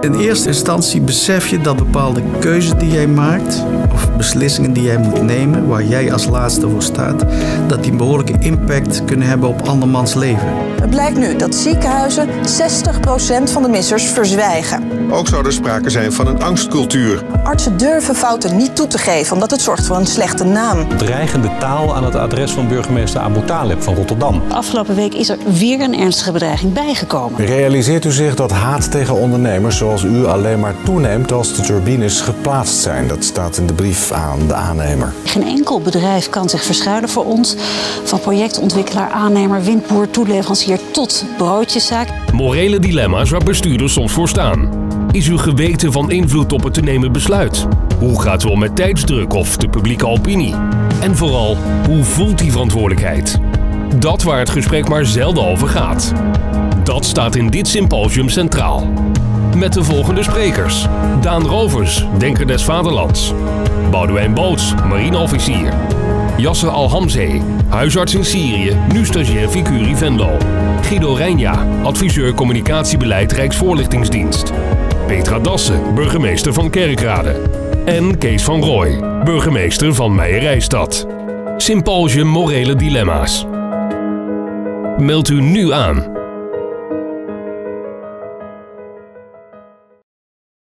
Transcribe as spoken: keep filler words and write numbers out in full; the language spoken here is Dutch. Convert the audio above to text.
In eerste instantie besef je dat bepaalde keuzes die jij maakt, of beslissingen die jij moet nemen, waar jij als laatste voor staat, dat die een behoorlijke impact kunnen hebben op andermans leven. Het blijkt nu dat ziekenhuizen zestig procent van de missers verzwijgen. Ook zou er sprake zijn van een angstcultuur. Artsen durven fouten niet toe te geven, omdat het zorgt voor een slechte naam. Dreigende taal aan het adres van burgemeester Abu Talib van Rotterdam. Afgelopen week is er weer een ernstige bedreiging bijgekomen. Realiseert u zich dat haat tegen ondernemers zoals u alleen maar toeneemt als de turbines geplaatst zijn? Dat staat in de brief aan de aannemer. Geen enkel bedrijf kan zich verschuilen voor ons. Van projectontwikkelaar, aannemer, windboer, toeleverancier tot broodjeszaak. Morele dilemma's waar bestuurders soms voor staan. Is uw geweten van invloed op het te nemen besluit? Hoe gaat u om met tijdsdruk of de publieke opinie? En vooral, hoe voelt die verantwoordelijkheid? Dat waar het gesprek maar zelden over gaat. Dat staat in dit symposium centraal. Met de volgende sprekers. Daan Rovers, Denker des Vaderlands. Boudewijn Boots, marineofficier. Yasser Al-Hamzeh, huisarts in Syrië, nu stagiair Vicuri Venlo. Guido Reijnja, adviseur communicatiebeleid Rijksvoorlichtingsdienst. Petra Dassen, burgemeester van Kerkrade. En Kees van Rooij, burgemeester van Meijerijstad. Symposium Morele Dilemma's. Meld u nu aan.